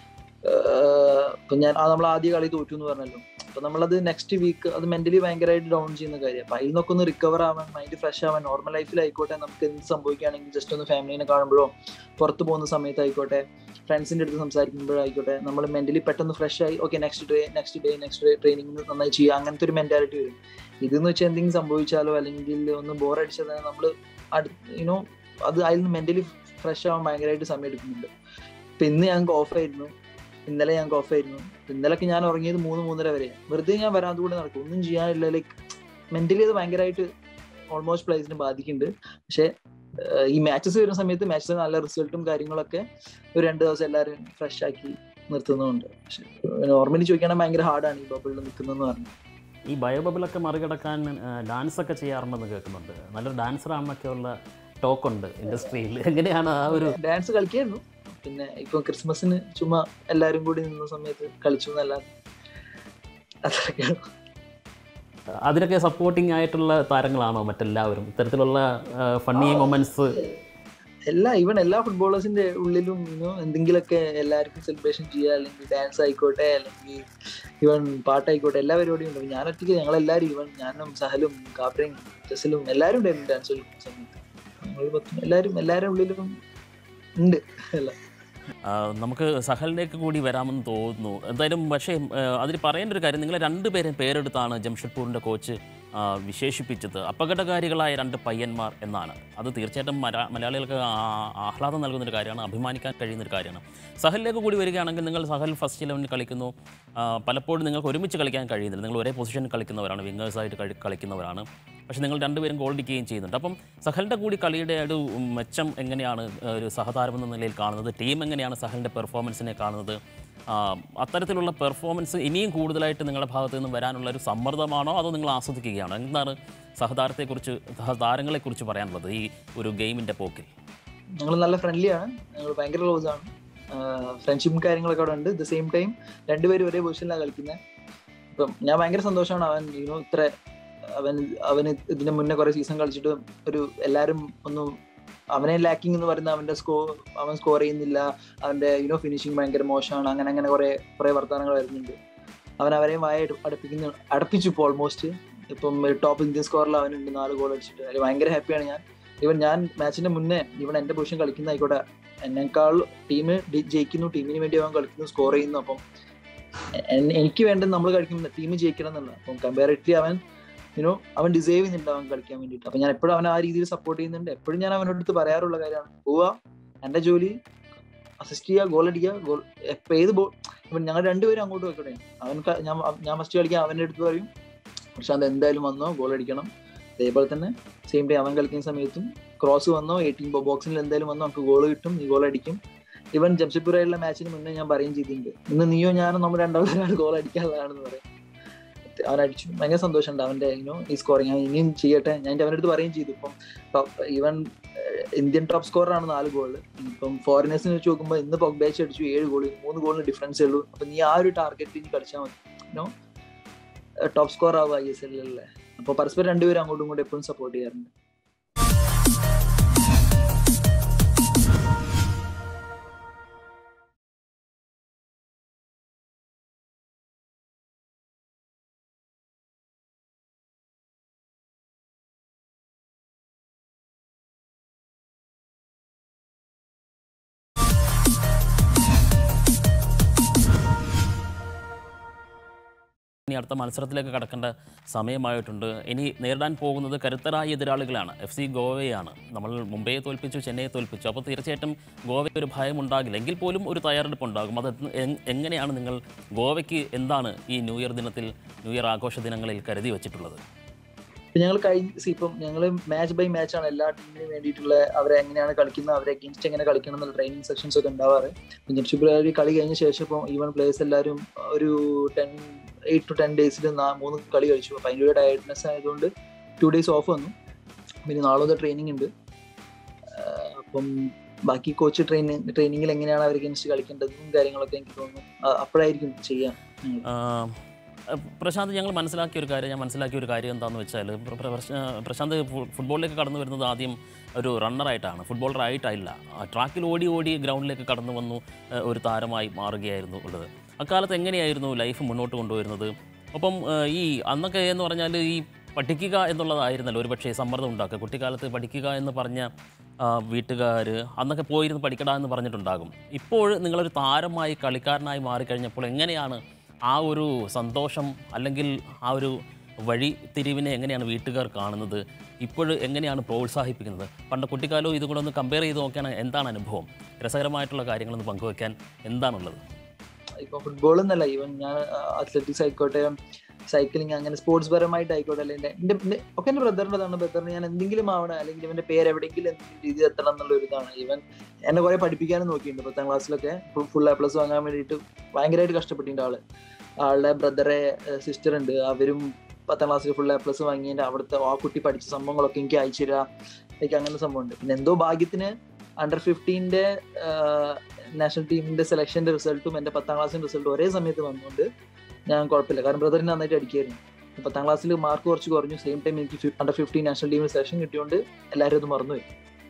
ഇപ്പൊ ഞാൻ നമ്മൾ ആദ്യ കളി തോറ്റു എന്ന് പറഞ്ഞല്ലോ, അപ്പൊ നമ്മളത് നെക്സ്റ്റ് വീക്ക് അത് മെന്റലി ഭയങ്കരമായിട്ട് ഡൗൺ ചെയ്യുന്ന കാര്യം. അപ്പൊ അതിൽ നിന്നൊക്കെ ഒന്ന് റിക്കവർ ആവാൻ, മൈൻഡ് ഫ്രഷ് ആവാൻ, നോർമൽ ലൈഫിലായിക്കോട്ടെ നമുക്ക് എന്ത് സംഭവിക്കുകയാണെങ്കിൽ ജസ്റ്റ് ഒന്ന് ഫാമിലിനെ കാണുമ്പോഴോ പുറത്ത് പോകുന്ന സമയത്തായിക്കോട്ടെ ഫ്രണ്ട്സിന്റെ അടുത്ത് സംസാരിക്കുമ്പോഴായിക്കോട്ടെ നമ്മൾ മെന്റലി പെട്ടെന്ന് ഫ്രഷ് ആയി okay next day next day next day training നന്നായി ചെയ്യുക, അങ്ങനത്തെ ഒരു മെന്റാലിറ്റി വരും. ഇതെന്ന് വെച്ചാൽ എന്തെങ്കിലും സംഭവിച്ചാലോ അല്ലെങ്കിൽ ഒന്ന് ബോറടിച്ചാൽ തന്നെ നമ്മൾ യുനോ അത് അതിൽ നിന്ന് മെന്റലി ഫ്രഷ് ആവാൻ ഭയങ്കരമായിട്ട് സമയം എടുക്കുന്നുണ്ട്. ഇപ്പൊ ഇന്ന് ഞങ്ങൾക്ക് ഓഫായിരുന്നു, ഇന്നലെ ഞങ്ങൾക്ക് ഓഫായിരുന്നു. ഇന്നലെയൊക്കെ ഞാൻ ഉറങ്ങിയത് മൂന്ന് മൂന്നര വരെ. വെറുതെ ഞാൻ വരാതെ കൂടെ നടക്കും, ഒന്നും ചെയ്യാനില്ല. ലൈക്ക് മെന്റലി അത് ഭയങ്കരമായിട്ട് ഓൾമോസ്റ്റ് പ്ലേസിനെ ബാധിക്കുന്നുണ്ട്. പക്ഷെ ഈ മാച്ചസ് വരുന്ന സമയത്ത് മാച്ചസ് നല്ല റിസൾട്ടും കാര്യങ്ങളൊക്കെ ഒരു രണ്ട് ദിവസം എല്ലാവരും ഫ്രഷ് ആക്കി നിർത്തുന്നുണ്ട്. പക്ഷെ നോർമലി ചോദിക്കുകയാണെങ്കിൽ ഭയങ്കര ഹാർഡാണ് ഈ ബബിളിൽ നിൽക്കുന്നതെന്ന് പറഞ്ഞു. ഈ ബയോ ബബിളൊക്കെ മറികടക്കാൻ ഡാൻസ് ഒക്കെ ചെയ്യാറുണ്ടെന്ന് കേൾക്കുന്നുണ്ട്. നല്ലൊരു ഡാൻസറാണെന്നൊക്കെ ഉള്ള ടോക്കുണ്ട് ഇൻഡസ്ട്രിയിൽ. എങ്ങനെയാണ് ആ ഒരു ഡാൻസ് കളിക്കായിരുന്നു? പിന്നെ ഇപ്പൊ ക്രിസ്മസിന് ചുമ്മാ എല്ലാരും കൂടി നിന്ന സമയത്ത് കളിച്ചു എന്നല്ലാതെ അത്രയൊക്കെയാണ്. അതിനൊക്കെ സപ്പോർട്ടിങ് ആയിട്ടുള്ള താരങ്ങളാണോ മറ്റെല്ലാവരും? ഇത്തരത്തിലുള്ള ഫണ്ണി മൊമെന്റ്സ് എല്ലാ ഈവൻ എല്ലാ ഫുട്ബോളേഴ്സിന്റെ ഉള്ളിലും എന്തെങ്കിലുമൊക്കെ എല്ലാവർക്കും സെലിബ്രേഷൻ ചെയ്യുക, അല്ലെങ്കിൽ ഡാൻസ് ആയിക്കോട്ടെ അല്ലെങ്കിൽ ഈവൻ പാട്ടായിക്കോട്ടെ എല്ലാ പരിപാടിയും ഉണ്ട്. ഞാൻ ഒറ്റയ്ക്ക് ഞങ്ങളെല്ലാവരും ഈവൻ ഞാനും സഹലും കാപ്രയും ജസലും എല്ലാവരും ഉണ്ടായിരുന്നു ഡാൻസ് കളിക്കുന്ന സമയത്ത്. ഞങ്ങൾ എല്ലാവരും എല്ലാവരുടെ ഉള്ളിലും ഉണ്ട് എല്ലാം. നമുക്ക് സഹലിലേക്ക് കൂടി വരാമെന്ന് തോന്നുന്നു എന്തായാലും. പക്ഷേ അതിൽ പറയേണ്ട ഒരു കാര്യം, നിങ്ങൾ രണ്ടുപേരും പേരെടുത്താണ് ജംഷഡ്പൂരിൻ്റെ കോച്ച് വിശേഷിപ്പിച്ചത് അപകടകാരികളായ രണ്ട് പയ്യന്മാർ എന്നാണ്. അത് തീർച്ചയായിട്ടും മല മലയാളികൾക്ക് ആഹ്ലാദം നൽകുന്നൊരു കാര്യമാണ്, അഭിമാനിക്കാൻ കഴിയുന്നൊരു കാര്യമാണ്. സഹലിലേക്ക് കൂടി വരികയാണെങ്കിൽ, നിങ്ങൾ സഹൽ ഫസ്റ്റ് ഇലവനിൽ കളിക്കുന്നു, പലപ്പോഴും നിങ്ങൾക്ക് ഒരുമിച്ച് കളിക്കാൻ കഴിയുന്നില്ല, നിങ്ങൾ ഒരേ പൊസിഷനിൽ കളിക്കുന്നവരാണ്, വിങ്ങേഴ്സായിട്ട് കളി കളിക്കുന്നവരാണ് പക്ഷേ നിങ്ങൾ രണ്ടുപേരും ഗോൾ അടിക്കുകയും ചെയ്യുന്നുണ്ട്. അപ്പം സഹലിൻ്റെ കൂടി കളിയുടെ ഒരു മെച്ചം എങ്ങനെയാണ് ഒരു സഹതാരം എന്ന നിലയിൽ കാണുന്നത്? ടീം എങ്ങനെയാണ് സഹലിൻ്റെ പെർഫോമൻസിനെ കാണുന്നത്? അത്തരത്തിലുള്ള പെർഫോമൻസ് ഇനിയും കൂടുതലായിട്ട് നിങ്ങളുടെ ഭാഗത്തു നിന്നും വരാനുള്ള ഒരു സമ്മർദ്ദമാണോ അതോ നിങ്ങൾ ആസ്വദിക്കുകയാണോ? എന്താണ് സഹതാരത്തെക്കുറിച്ച് സഹതാരങ്ങളെക്കുറിച്ച് പറയാനുള്ളത് ഈ ഒരു ഗെയിമിൻ്റെ പോക്കിൽ? ഞങ്ങൾ നല്ല ഫ്രണ്ട്ലി ആണ്, ഞങ്ങൾ ഭയങ്കര ക്ലോസ് ആണ്, ഫ്രണ്ട്ഷിപ്പും കാര്യങ്ങളൊക്കെ അവിടെ ഉണ്ട്. ദ സെയിം ടൈം രണ്ടുപേരും ഒരേ പൊസിഷനിലാണ് കളിക്കുന്നത്. ഇപ്പം ഞാൻ ഭയങ്കര സന്തോഷമാണ് അവൻ യുനോ ഇത്ര അവൻ അവന് ഇതിന് മുന്നേ കുറെ സീസൺ കളിച്ചിട്ട് ഒരു എല്ലാവരും ഒന്നും അവനെ ലാക്കിംഗ് എന്ന് പറയുന്ന അവന്റെ സ്കോർ അവൻ സ്കോർ ചെയ്യുന്നില്ല, അവന്റെ യുനോ ഫിനിഷിങ് ഭയങ്കര മോശമാണ്, അങ്ങനെ അങ്ങനെ കുറെ കുറെ വർത്തമാനങ്ങൾ വരുന്നുണ്ട്. അവൻ അവരെയും വായ അടപ്പിക്കുന്ന അടപ്പിച്ചു ഇപ്പോൾ ഓൾമോസ്റ്റ്. ഇപ്പം ടോപ്പ് ഇന്ത്യൻ സ്കോറിൽ അവനുണ്ട് നാല് ഗോൾ അടിച്ചിട്ട്. അതിൽ ഭയങ്കര ഹാപ്പിയാണ് ഞാൻ. ഇവൻ ഞാൻ മാച്ചിന്റെ മുന്നേ ഇവൻ എന്റെ പൊസിഷൻ കളിക്കുന്ന ആയിക്കോട്ടെ എന്നെക്കാൾ ടീം ജയിക്കുന്നു, ടീമിന് വേണ്ടി അവൻ കളിക്കുന്നു, സ്കോർ ചെയ്യുന്നു. അപ്പം എനിക്ക് വേണ്ടത് നമ്മൾ കളിക്കുന്ന ടീം ജയിക്കണം എന്നല്ല. അപ്പം കമ്പാരിറ്റീവ്ലി അവൻ യുനോ അവൻ ഡിസേർവ് ചെയ്യുന്നുണ്ട് അവൻ കളിക്കാൻ വേണ്ടിയിട്ട്. അപ്പൊ ഞാൻ എപ്പോഴും അവൻ ആ രീതിയിൽ സപ്പോർട്ട് ചെയ്യുന്നുണ്ട്. എപ്പോഴും ഞാൻ അവനോട് അടുത്ത് പറയാറുള്ള കാര്യമാണ്, പോവാ എന്റെ ജോലി അസിസ്റ്റ് ചെയ്യുക, ഗോൾ അടിക്കുക, ഗോൾ എപ്പോൾ ഏത് ബോൾ ഇപ്പം ഞങ്ങൾ രണ്ടുപേരും അങ്ങോട്ട് വെക്കണേ. അവൻ ഞാൻ ഞാൻ ഫസ്റ്റ് കളിക്കാൻ അവൻ്റെ അടുത്ത് പറയും, പക്ഷെ അത് എന്തായാലും വന്നോ ഗോൾ അടിക്കണം. അതേപോലെ തന്നെ സെയിം ടൈം അവൻ കളിക്കുന്ന സമയത്തും ക്രോസ് വന്നോ എയ്റ്റീൻ ബോക്സിൽ എന്തായാലും വന്നോ നമുക്ക് ഗോൾ കിട്ടും, നീ ഗോൾ അടിക്കും. ഇവൻ ജംഷഡ്പൂരായിട്ടുള്ള മാച്ചിന് മുന്നേ ഞാൻ പറയുകയും ചെയ്തിട്ടുണ്ട്, ഇന്ന് നീയോ ഞാനോ നമ്മൾ രണ്ടാമതൊരാൾ ഗോൾ അടിക്കാനുള്ളതാണെന്ന് പറയും. അവൻ അടിച്ചു, ഭയങ്കര സന്തോഷമുണ്ട് അവന്റെ യുനോ ഈ സ്കോറിങ്. അവൻ ഇനിയും ചെയ്യട്ടെ. ഞാൻ അവൻ്റെ അടുത്ത് പറയുകയും ചെയ്തു. ഇപ്പം ഈവൻ ഇന്ത്യൻ ടോപ്പ് സ്കോറാണ് നാല് ഗോള്. ഇപ്പം ഫോറിനേഴ്സിനെ വെച്ച് നോക്കുമ്പോൾ ഇന്ന് പോഗ്ബ അടിച്ചു ഏഴ് ഗോള്, മൂന്ന് ഗോളിന് ഡിഫറൻസേ ഉള്ളൂ. അപ്പൊ നീ ആ ഒരു ടാർഗറ്റ് ഇനി കളിച്ചാൽ മതി, യുനോ ടോപ്പ് സ്കോർ ആവുക ഐ എസ് എല്ലിലല്ലേ. അപ്പൊ പരസ്പരം രണ്ടുപേരും അങ്ങോട്ടും ഇങ്ങോട്ടും എപ്പോഴും സപ്പോർട്ട് ചെയ്യാറുണ്ട്. ഇനി അടുത്ത മത്സരത്തിലേക്ക് കടക്കേണ്ട സമയമായിട്ടുണ്ട്. ഇനി നേരിടാൻ പോകുന്നത് കരുത്തരായ എതിരാളികളാണ്. F C ഗോവയാണ്. നമ്മൾ മുംബൈയെ തോൽപ്പിച്ചു, ചെന്നൈയെ തോൽപ്പിച്ചു. അപ്പോൾ തീർച്ചയായിട്ടും ഗോവയ്ക്ക് ഒരു ഭയം ഉണ്ടാകില്ല, എങ്കിൽ പോലും ഒരു തയ്യാറെടുപ്പ് ഉണ്ടാകും. അത് എങ്ങനെയാണ് നിങ്ങൾ ഗോവയ്ക്ക് എന്താണ് ഈ ന്യൂ ഇയർ ദിനത്തിൽ ന്യൂ ഇയർ ആഘോഷ ദിനങ്ങളിൽ കരുതി വെച്ചിട്ടുള്ളത്? ഞങ്ങൾ കഴിഞ്ഞ ഇപ്പം ഞങ്ങൾ മാച്ച് ബൈ മാച്ച് ആണ് എല്ലാ ടീമിനും വേണ്ടിയിട്ടുള്ള അവരെ എങ്ങനെയാണ് കളിക്കുന്നത്, അവരെ അഗെയിൻസ്റ്റ് എങ്ങനെ കളിക്കണം എന്നുള്ള ട്രെയിനിങ് സെക്ഷൻസ് ഒക്കെ ഉണ്ടാവാറ്. ജംഷഡ്പൂർ കളി കഴിഞ്ഞ ശേഷം ഇപ്പം ഈവൻ പ്ലേയേഴ്സ് എല്ലാവരും ഒരു ടെൻ എയ്റ്റ് ടു ടെൻ ഡേയ്സിൽ മൂന്ന് കളി കളിച്ചു. അപ്പം അതിൻ്റെ ഒരു ടയർഡ്നെസ് ആയതുകൊണ്ട് ടു ഡേയ്സ് ഓഫ് വന്നു. പിന്നെ നാളെ ട്രെയിനിങ് ഉണ്ട്. അപ്പം ബാക്കി കോച്ച് ട്രെയിനിങ് ട്രെയിനിങ്ങിൽ എങ്ങനെയാണ് അവർ അഗൈൻസ്റ്റ് കളിക്കേണ്ടതും കാര്യങ്ങളൊക്കെ എനിക്ക് തോന്നുന്നു അപ്പോഴായിരിക്കും ചെയ്യാൻ. പ്രശാന്ത്, ഞങ്ങൾ മനസ്സിലാക്കിയ ഒരു കാര്യം ഞാൻ മനസ്സിലാക്കിയ ഒരു കാര്യം എന്താണെന്ന് വെച്ചാൽ, പ്രശാന്ത് ഫുട്ബോളിലേക്ക് കടന്നു വരുന്നത് ആദ്യം ഒരു റണ്ണറായിട്ടാണ്, ഫുട്ബോളറായിട്ടല്ല. ട്രാക്കിൽ ഓടി ഓടി ഗ്രൗണ്ടിലേക്ക് കടന്നു വന്നു ഒരു താരമായി മാറുകയായിരുന്നു ഉള്ളത്. അക്കാലത്ത് എങ്ങനെയായിരുന്നു ലൈഫ് മുന്നോട്ട് കൊണ്ടുവരുന്നത്? ഒപ്പം ഈ അന്നൊക്കെ എന്ന് പറഞ്ഞാൽ ഈ പഠിക്കുക എന്നുള്ളതായിരുന്നല്ലോ ഒരു പക്ഷേ സമ്മർദ്ദം ഉണ്ടാക്കുക. കുട്ടിക്കാലത്ത് പഠിക്കുക എന്ന് പറഞ്ഞ വീട്ടുകാർ അന്നൊക്കെ പോയിരുന്ന് പഠിക്കടാ എന്ന് പറഞ്ഞിട്ടുണ്ടാകും. ഇപ്പോൾ നിങ്ങളൊരു താരമായി കളിക്കാരനായി മാറിക്കഴിഞ്ഞപ്പോൾ എങ്ങനെയാണ് ആ ഒരു സന്തോഷം അല്ലെങ്കിൽ ആ ഒരു വഴി തിരിവിനെ എങ്ങനെയാണ് വീട്ടുകാർ കാണുന്നത്? ഇപ്പോൾ എങ്ങനെയാണ് പ്രോത്സാഹിപ്പിക്കുന്നത്? പണ്ട് കുട്ടിക്കാലവും ഇതുകൂടെ ഒന്ന് കമ്പയർ ചെയ്ത് നോക്കിയാണ് എന്താണ് അനുഭവം? രസകരമായിട്ടുള്ള കാര്യങ്ങളൊന്ന് പങ്കുവയ്ക്കാൻ എന്താണുള്ളത്? ഇപ്പോൾ ഫുട്ബോൾ എന്നല്ല, ഈവൻ ഞാൻ അത്ലറ്റിക്സ് ആയിക്കോട്ടെ, സൈക്ലിങ്, അങ്ങനെ സ്പോർട്സ് പരമായിട്ട് ആയിക്കോട്ടെ, അല്ലെങ്കിൽ എൻ്റെ ഒക്കെ എൻ്റെ ബ്രദറിൻ്റെതാണ്. ബ്രദറിന് ഞാൻ എന്തെങ്കിലും ആവണം അല്ലെങ്കിൽ ഇവൻ്റെ പേര് എവിടെയെങ്കിലും എന്തെങ്കിലും രീതിയിൽ എത്തണം എന്നുള്ള ഒരു ഇതാണ്. ഈവൻ എന്നെ കുറേ പഠിപ്പിക്കാനും നോക്കിയിട്ടുണ്ട്. പത്താം ക്ലാസ്സിലൊക്കെ ഫുൾ എ പ്ലസ് വാങ്ങാൻ വേണ്ടിയിട്ട് ഭയങ്കരമായിട്ട് കഷ്ടപ്പെട്ടിട്ടുണ്ട് ആള്. ആളുടെ ബ്രദറെ സിസ്റ്റർ ഉണ്ട്, അവരും പത്താം ക്ലാസ്സിൽ ഫുൾ എ പ്ലസ് വാങ്ങിയതിൻ്റെ അവിടുത്തെ ആ കുട്ടി പഠിച്ച സംഭവങ്ങളൊക്കെ എനിക്ക് അയച്ചു തരിക, എനിക്ക് അങ്ങനെ സംഭവമുണ്ട്. പിന്നെ എന്തോ ഭാഗ്യത്തിന് അണ്ടർ ഫിഫ്റ്റീൻ്റെ നാഷണൽ ടീമിൻ്റെ സെലക്ഷൻ്റെ റിസൾട്ടും എൻ്റെ പത്താം ക്ലാസ്സിൻ്റെ റിസൾട്ടും ഒരേ സമയത്ത് വന്നുകൊണ്ട് ഞാൻ കുഴപ്പമില്ല. കാരണം ബ്രദറിന് നന്നായിട്ട് അടിക്കായിരുന്നു. പത്താം ക്ലാസ്സിൽ മാർക്ക് കുറച്ച് കുറഞ്ഞു, സെയിം ടൈം എനിക്ക് അണ്ടർ ഫിഫ്റ്റീൻ നാഷണൽ ടീമിൽ സെലക്ഷൻ കിട്ടിയോണ്ട് എല്ലാവരും അത് മറന്നുപോയി.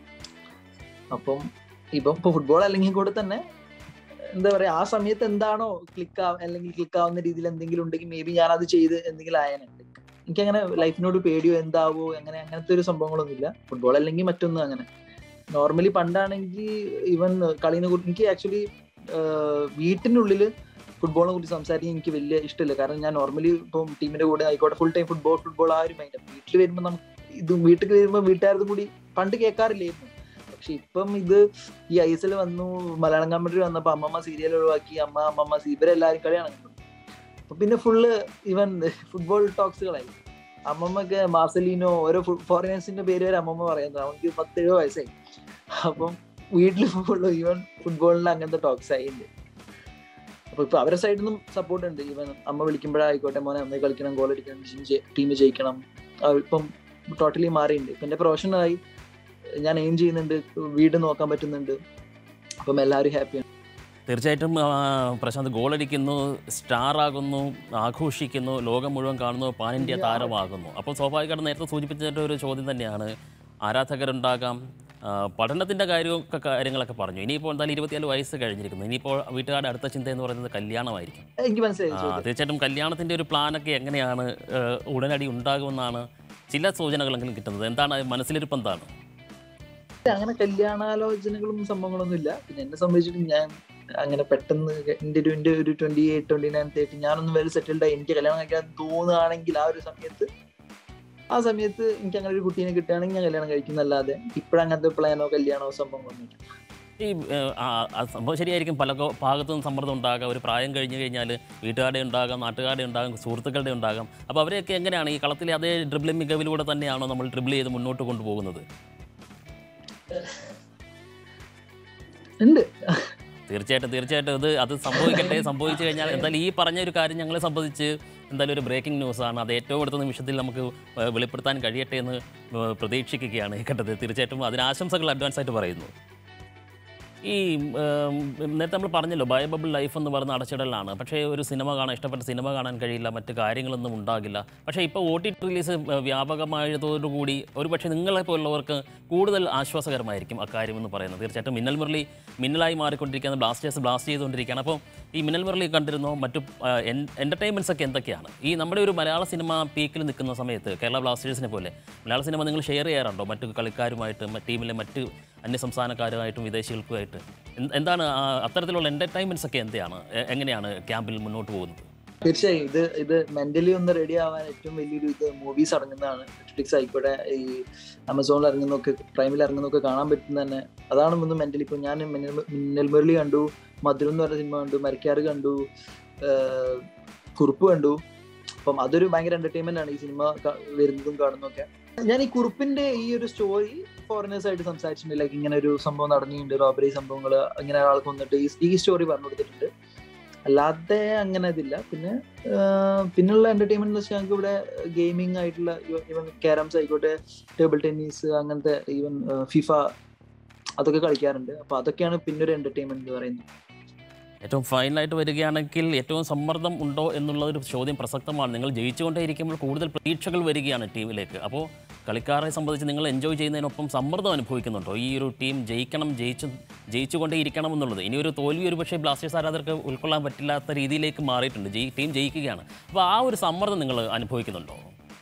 അപ്പം ഇപ്പം ഇപ്പോൾ ഫുട്ബോൾ അല്ലെങ്കിൽ കൂടെ തന്നെ എന്താ പറയുക, ആ സമയത്ത് എന്താണോ ക്ലിക്ക് ആ അല്ലെങ്കിൽ ക്ലിക്ക് ആവുന്ന രീതിയിൽ എന്തെങ്കിലും ഉണ്ടെങ്കിൽ മേ ബി ഞാനത് ചെയ്ത് എന്തെങ്കിലും ആയനുണ്ട്. എനിക്കങ്ങനെ ലൈഫിനോട് പേടിയോ എന്താവോ അങ്ങനെ അങ്ങനത്തെ ഒരു സംഭവങ്ങളൊന്നുമില്ല. ഫുട്ബോൾ അല്ലെങ്കിൽ മറ്റൊന്നും അങ്ങനെ. നോർമലി പണ്ടാണെങ്കിൽ ഈവൻ കളീനെ കുറിച്ച് എനിക്ക് ആക്ച്വലി വീട്ടിനുള്ളിൽ ഫുട്ബോളിനെ കുറിച്ച് സംസാരിക്കാൻ എനിക്ക് വലിയ ഇഷ്ടമില്ല. കാരണം ഞാൻ നോർമലി ഇപ്പം ടീമിന്റെ കൂടെ ആയിക്കോട്ടെ ഫുൾ ടൈം ഫുട്ബോൾ ഫുട്ബോൾ ആ ഒരു മൈൻഡ്. വീട്ടിൽ വരുമ്പോൾ നമുക്ക് ഇത് വീട്ടിൽ വരുമ്പോൾ വീട്ടുകാരതും കൂടി പണ്ട് കേൾക്കാറില്ലായിരുന്നു. പക്ഷെ ഇപ്പം ഇത് ഈ ഐ എസ് എൽ വന്നു, മലയാളം കമന്ററി വന്നപ്പോൾ അമ്മമ്മ സീരിയൽ ഒഴിവാക്കി, അമ്മ അമ്മമ്മ ഇവരെല്ലാവരും കളിയാണ് കണ്ടു. അപ്പൊ പിന്നെ ഫുള്ള് ഈവൻ ഫുട്ബോൾ ടോക്സുകളായി. അമ്മമ്മക്ക് മാർസലീനോ ഓരോ ഫോറിനേഴ്സിന്റെ പേര് വരെ അമ്മമ്മ പറയുന്നത്. അവർക്ക് പത്തേഴോ വയസ്സായി. അപ്പം വീട്ടിൽ ഫുള്ള് ഈവൻ ഫുട്ബോളിന്റെ അങ്ങനത്തെ ടോക്സ് ആയിട്ടുണ്ട്. അപ്പൊ ഇപ്പൊ അവരുടെ സൈഡിൽ നിന്നും സപ്പോർട്ട് ഉണ്ട്. ഈവൻ അമ്മ വിളിക്കുമ്പോഴായിക്കോട്ടെ, മോനെ അമ്മയെ കളിക്കണം, ഗോൾ അടിക്കണം, ടീം ജയിക്കണം. ഇപ്പം ടോട്ടലി മാറിയിട്ടുണ്ട്. ഇപ്പൊ എന്റെ പ്രൊഫഷനായി ഞാൻ എയിം ചെയ്യുന്നുണ്ട്, വീട് നോക്കാൻ പറ്റുന്നുണ്ട്. അപ്പം എല്ലാവരും ഹാപ്പിയാണ്. തീർച്ചയായിട്ടും പ്രശാന്ത് ഗോളടിക്കുന്നു, സ്റ്റാർ ആകുന്നു, ആഘോഷിക്കുന്നു, ലോകം മുഴുവൻ കാണുന്നു, പാൻ ഇന്ത്യ താരമാകുന്നു. അപ്പോൾ സ്വാഭാവികമായിട്ട് നേരത്തെ സൂചിപ്പിച്ചിട്ട് ഒരു ചോദ്യം തന്നെയാണ്, ആരാധകരുണ്ടാകാം, പഠനത്തിൻ്റെ കാര്യമൊക്കെ കാര്യങ്ങളൊക്കെ പറഞ്ഞു. ഇനിയിപ്പോൾ എന്തായാലും ഇരുപത്തിനാല് വയസ്സ് കഴിഞ്ഞിരിക്കുന്നു. ഇനിയിപ്പോൾ വീട്ടുകാരുടെ അടുത്ത ചിന്ത എന്ന് പറയുന്നത് കല്യാണമായിരിക്കും. എനിക്ക് മനസ്സിലായി. തീർച്ചയായിട്ടും കല്യാണത്തിൻ്റെ ഒരു പ്ലാനൊക്കെ എങ്ങനെയാണ് ഉടനടി ഉണ്ടാകുമെന്നാണ് ചില സൂചനകളെങ്കിലും കിട്ടുന്നത്. എന്താണ് മനസ്സിലിരിപ്പ്? എന്താണ്? അങ്ങനെ കല്യാണാലോചനകളും സംഭവങ്ങളൊന്നും ഇല്ല. പിന്നെ എന്നെ സംബന്ധിച്ചിട്ട് ഞാൻ അങ്ങനെ പെട്ടെന്ന് എൻ്റെ ഒരു എൻ്റെ ഒരു twenty eight twenty nine thirty ഞാനൊന്നും വെൽ സെറ്റിൽഡ് ആയി എനിക്ക് കല്യാണം കഴിക്കാൻ തോന്നുകയാണെങ്കിൽ ആ ഒരു സമയത്ത് ആ സമയത്ത് എനിക്ക് അങ്ങനെ ഒരു കുട്ടീനെ കിട്ടുകയാണെങ്കിൽ ഞാൻ കല്യാണം കഴിക്കുന്നല്ലാതെ ഇപ്പോഴങ്ങനത്തെ പ്ലാനോ കല്യാണോ സംഭവങ്ങളൊന്നും ഇല്ല. ഈ സംഭവം ശരിയായിരിക്കും, പല ഭാഗത്തും സമ്മർദ്ദം ഉണ്ടാകാം. ഒരു പ്രായം കഴിഞ്ഞ് കഴിഞ്ഞാൽ വീട്ടുകാരുടെ ഉണ്ടാകാം, നാട്ടുകാരുടെ ഉണ്ടാകാം, സുഹൃത്തുക്കളുടെ ഉണ്ടാകാം. അപ്പോൾ അവരെയൊക്കെ എങ്ങനെയാണ് ഈ കളത്തിലെ അതേ ഡ്രിബിളിംഗ് മികവിലൂടെ തന്നെയാണോ നമ്മൾ ഡ്രിബിൾ ചെയ്ത് മുന്നോട്ട് കൊണ്ടുപോകുന്നത്? ഉണ്ട്. തീർച്ചയായിട്ടും തീർച്ചയായിട്ടും ഇത് അത് സംഭവിക്കട്ടെ. സംഭവിച്ചു കഴിഞ്ഞാൽ എന്തായാലും ഈ പറഞ്ഞ ഒരു കാര്യം ഞങ്ങളെ സംബന്ധിച്ച് എന്തായാലും ഒരു ബ്രേക്കിംഗ് ന്യൂസാണ്. അത് ഏറ്റവും അടുത്ത നിമിഷത്തിൽ നമുക്ക് വെളിപ്പെടുത്താൻ കഴിയട്ടെ എന്ന് പ്രതീക്ഷിക്കുകയാണ് ഈ ഘട്ടത്തിൽ. തീർച്ചയായിട്ടും അതിന് ആശംസകൾ അഡ്വാൻസ് ആയിട്ട് പറയുന്നു. ഈ നേരത്തെ നമ്മൾ പറഞ്ഞല്ലോ ബയോബബിൾ ലൈഫ് എന്ന് പറയുന്ന അടച്ചിടലാണ്. പക്ഷേ ഒരു സിനിമ കാണാൻ ഇഷ്ടപ്പെട്ട സിനിമ കാണാൻ കഴിയില്ല, മറ്റ് കാര്യങ്ങളൊന്നും ഉണ്ടാകില്ല. പക്ഷേ ഇപ്പോൾ ഒ ടി ടി റിലീസ് വ്യാപകമായതോടുകൂടി ഒരു പക്ഷേ നിങ്ങളെപ്പോലുള്ളവർക്ക് കൂടുതൽ ആശ്വാസകരമായിരിക്കും അക്കാര്യം എന്ന് പറയുന്നത്. തീർച്ചയായിട്ടും മിന്നൽ മുരളി മിന്നലായി മാറിക്കൊണ്ടിരിക്കുകയാണ്, ബ്ലാസ്റ്റേഴ്സ് ബ്ലാസ്റ്റ് ചെയ്തുകൊണ്ടിരിക്കുകയാണ്. അപ്പോൾ ഈ മിന്നൽ മുരളി കണ്ടിരുന്നോ? മറ്റു എൻ്റർടൈൻമെൻറ്റ്സ് ഒക്കെ എന്തൊക്കെയാണ്? ഈ നമ്മുടെ ഒരു മലയാള സിനിമ പീക്കിൽ നിൽക്കുന്ന സമയത്ത് കേരള ബ്ലാസ്റ്റേഴ്സിനെ പോലെ മലയാള സിനിമ നിങ്ങൾ ഷെയർ ചെയ്യാറുണ്ടോ മറ്റു കളിക്കാരുമായിട്ട്, ടീമിലെ മറ്റ് അന്യസംസ്ഥാനക്കാരുമായിട്ടും വിദേശികൾക്കുമായിട്ട്? എന്താണ് അത്തരത്തിലുള്ള എൻ്റർടൈൻമെൻറ്റ്സ് ഒക്കെ എന്താണ്, എങ്ങനെയാണ് ക്യാമ്പിൽ മുന്നോട്ട് പോകുന്നത്? തീർച്ചയായും ഇത് ഇത് മെന്റലി ഒന്ന് റെഡി ആവാൻ ഏറ്റവും വലിയൊരു ഇത് മൂവീസ് ഇറങ്ങുന്നതാണ്. നെറ്റ്ഫ്ലിക്സ് ആയിക്കോട്ടെ, ഈ ആമസോണിൽ ഇറങ്ങുന്നൊക്കെ പ്രൈമിൽ ഇറങ്ങുന്നൊക്കെ കാണാൻ പറ്റുന്ന തന്നെ അതാണ് ഒന്ന് മെന്റലി. ഇപ്പം ഞാൻ മിന്നൽ മുരളി കണ്ടു, മധുരം എന്ന് പറഞ്ഞ സിനിമ കണ്ടു, മരിക്കാറ് കണ്ടു, കുറുപ്പ് കണ്ടു. അപ്പം അതൊരു ഭയങ്കര എന്റർടൈൻമെന്റ് ആണ് ഈ സിനിമ വരുന്നതും കാണുന്നതൊക്കെ. ഞാൻ ഈ കുറുപ്പിന്റെ ഈ ഒരു സ്റ്റോറി ഫോറിനേഴ്സ് ആയിട്ട് സംസാരിച്ചിട്ടുണ്ട്. ലൈക്ക് ഇങ്ങനെ ഒരു സംഭവം നടന്നിട്ടുണ്ട്, റോബറി സംഭവങ്ങൾ, ഇങ്ങനെ ആൾക്ക് വന്നിട്ട് ഈ സ്റ്റോറി പറഞ്ഞു കൊടുത്തിട്ടുണ്ട്. അല്ലാതെ അങ്ങനെ ഇതില്ല. പിന്നെ പിന്നെയുള്ള എന്റർടൈൻമെന്റ് എന്ന് വെച്ചാൽ ഞങ്ങൾക്ക് ഇവിടെ ഗെയിമിംഗ് ആയിട്ടുള്ള ഈവൻ ക്യാരംസ് ആയിക്കോട്ടെ, ടേബിൾ ടെന്നീസ്, അങ്ങനത്തെ ഈവൻ ഫിഫ അതൊക്കെ കളിക്കാറുണ്ട്. അപ്പോൾ അതൊക്കെയാണ് പിന്നെ ഒരു എന്റർടൈൻമെന്റ് എന്ന് പറയുന്നത്. ഏറ്റവും ഫൈനലായിട്ട് വരികയാണെങ്കിൽ ഏറ്റവും സമ്മർദ്ദം ഉണ്ടോ എന്നുള്ളൊരു ചോദ്യം പ്രസക്തമാണ്. നിങ്ങൾ ജയിച്ചുകൊണ്ടേ ഇരിക്കുമ്പോൾ കൂടുതൽ പ്രതീക്ഷകൾ വരികയാണ് ടീമിലേക്ക്. അപ്പോൾ കളിക്കാരെ സംബന്ധിച്ച് നിങ്ങൾ എൻജോയ് ചെയ്യുന്നതിനൊപ്പം സമ്മർദ്ദം അനുഭവിക്കുന്നുണ്ടോ? ഈ ഒരു ടീം ജയിക്കണം, ജയിച്ച് ജയിച്ചുകൊണ്ടേ ഇരിക്കണം എന്നുള്ളത്. ഇനി ഒരു തോൽവി ഒരു പക്ഷേ ബ്ലാസ്റ്റേഴ്സ് ആരാധകർക്ക് ഉൾക്കൊള്ളാൻ പറ്റില്ലാത്ത രീതിയിലേക്ക് മാറിയിട്ടുണ്ട്. ജയി ടീം ജയിക്കുകയാണ്. അപ്പോൾ ആ ഒരു സമ്മർദ്ദം നിങ്ങൾ അനുഭവിക്കുന്നുണ്ടോ?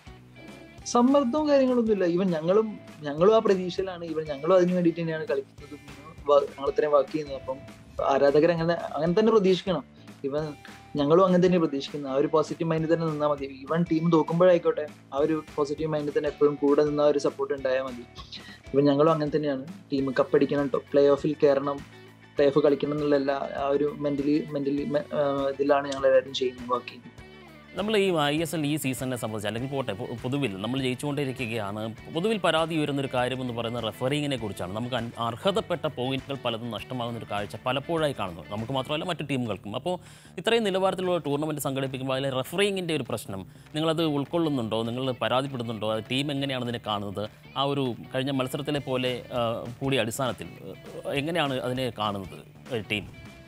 സമ്മർദ്ദവും കാര്യങ്ങളൊന്നുമില്ല. ഈവൻ ഞങ്ങളും ഞങ്ങളും ആ പ്രതീക്ഷയിലാണ്. ഈവൻ ഞങ്ങളും അതിന് വേണ്ടിയിട്ട് തന്നെയാണ് കളിക്കുന്നത്, ഞങ്ങൾ ഇത്രയും വർക്ക് ചെയ്യുന്നത്. അപ്പം ആരാധകർ അങ്ങനെ അങ്ങനെ തന്നെ പ്രതീക്ഷിക്കണം. ഇവൻ ഞങ്ങളും അങ്ങനെ തന്നെ പ്രതീക്ഷിക്കുന്നത്. ആ ഒരു പോസിറ്റീവ് മൈൻഡിൽ തന്നെ നിന്നാൽ മതി. ഈവൻ ടീം തോക്കുമ്പോഴായിക്കോട്ടെ ആ ഒരു പോസിറ്റീവ് മൈൻഡിൽ തന്നെ എപ്പോഴും കൂടെ നിന്ന ഒരു സപ്പോർട്ട് ഉണ്ടായാൽ മതി. ഇവൻ ഞങ്ങളും അങ്ങനെ തന്നെയാണ്. ടീം കപ്പടിക്കണം, പ്ലേ ഓഫിൽ കയറണം, പ്ലേ ഓഫ് കളിക്കണം എന്നുള്ള എല്ലാ ആ ഒരു മെന്റലി മെന്റലി ഇതിലാണ് ഞങ്ങൾ എല്ലാവരും ചെയ്യുന്നത് വർക്ക്. നമ്മൾ ഈ ഐ എസ് എൽ ഈ സീസണിനെ സംബന്ധിച്ച് അല്ലെങ്കിൽ പോട്ടെ പൊതുവിൽ നമ്മൾ ജയിച്ചുകൊണ്ടിരിക്കുകയാണ്. പൊതുവിൽ പരാതി ഉയരുന്നൊരു കാര്യമെന്ന് പറയുന്നത് റെഫറിങ്ങിനെ കുറിച്ചാണ്. നമുക്ക് അർഹതപ്പെട്ട പോയിന്റുകൾ പലതും നഷ്ടമാകുന്നൊരു കാഴ്ച പലപ്പോഴായി കാണുന്നു, നമുക്ക് മാത്രമല്ല മറ്റു ടീമുകൾക്കും. അപ്പോൾ ഇത്രയും നിലവാരത്തിലുള്ള ടൂർണമെൻറ്റ് സംഘടിപ്പിക്കുമ്പോൾ അതിലെ റെഫറിങ്ങിൻ്റെ ഒരു പ്രശ്നം നിങ്ങളത് ഉൾക്കൊള്ളുന്നുണ്ടോ? നിങ്ങൾ പരാതിപ്പെടുന്നുണ്ടോ? ടീം എങ്ങനെയാണ് അതിനെ കാണുന്നത്? ആ ഒരു കഴിഞ്ഞ മത്സരത്തിലെ പോലെ കൂടിയ അടിസ്ഥാനത്തിൽ എങ്ങനെയാണ് അതിനെ കാണുന്നത് ടീം?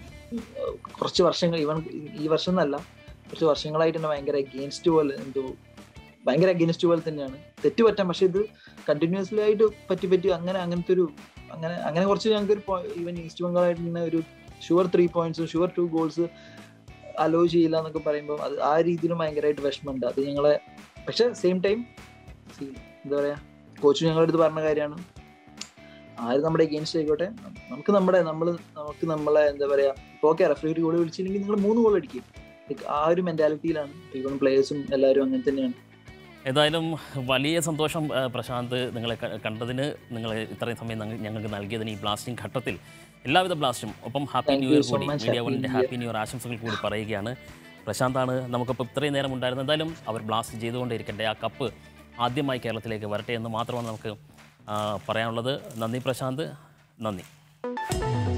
കുറച്ച് വർഷങ്ങൾ ഇവൻ ഈ വർഷം എന്നല്ല കുറച്ച് വർഷങ്ങളായിട്ട് തന്നെ ഭയങ്കര അഗെയിൻസ്റ്റ് പോലെ എന്തോ ഭയങ്കര അഗെയിൻസ്റ്റ് പോലെ തന്നെയാണ്. തെറ്റ് പറ്റാം, പക്ഷെ ഇത് കണ്ടിന്യൂസ്ലി ആയിട്ട് പറ്റി പറ്റി അങ്ങനെ അങ്ങനത്തെ ഒരു അങ്ങനെ അങ്ങനെ കുറച്ച് ഞങ്ങൾക്ക് ഒരു ഈവൻ ഈസ്റ്റ് ബംഗാളായിട്ട് തന്നെ ഒരു ഷുവർ ത്രീ പോയിന്റ്സും ഷുവർ ടു ഗോൾസ് അലോ ചെയ്യില്ല എന്നൊക്കെ പറയുമ്പോൾ അത് ആ രീതിയിലും ഭയങ്കരമായിട്ട് വിഷമമുണ്ട്. അത് ഞങ്ങളെ പക്ഷെ സെയിം ടൈം എന്താ പറയാ, കോച്ച് ഞങ്ങളുടെ അടുത്ത് പറഞ്ഞ കാര്യമാണ്, ആര് നമ്മുടെ അഗെയിൻസ്റ്റ് ആയിക്കോട്ടെ നമുക്ക് നമ്മുടെ നമ്മൾ നമുക്ക് നമ്മളെ എന്താ പറയാ, ഇപ്പോൾ ഓക്കെ റെഫറി ഒരു ഗോൾ വിളിച്ചില്ലെങ്കിൽ നിങ്ങൾ മൂന്ന് ഗോൾ അടിക്കും. ആ ഒരു മെന്റാലിറ്റിയിലാണ് ഈവൻ പ്ലേയേഴ്സും എല്ലാവരും അങ്ങനെ തന്നെയാണ്. ഏതായാലും വലിയ സന്തോഷം പ്രശാന്ത്, നിങ്ങളെ കണ്ടതിന്, നിങ്ങൾ ഇത്രയും സമയം ഞങ്ങൾക്ക് നൽകിയതിന് ഈ ബ്ലാസ്റ്റിംഗ് ഘട്ടത്തിൽ എല്ലാവിധ ബ്ലാസ്റ്റും ഒപ്പം ഹാപ്പി ന്യൂ ഇയർ കൂടി മീഡിയ വണ്ണിൻ്റെ ഹാപ്പി ന്യൂ ഇയർ ആശംസകൾ കൂടി പറയുകയാണ്. പ്രശാന്താണ് നമുക്കിപ്പോൾ ഇത്രയും നേരം ഉണ്ടായിരുന്നത്. എന്തായാലും അവർ ബ്ലാസ്റ്റ് ചെയ്തുകൊണ്ടിരിക്കട്ടെ, ആ കപ്പ് ആദ്യമായി കേരളത്തിലേക്ക് വരട്ടെ എന്ന് മാത്രമാണ് നമുക്ക് പറയാനുള്ളത്. നന്ദി പ്രശാന്ത്, നന്ദി.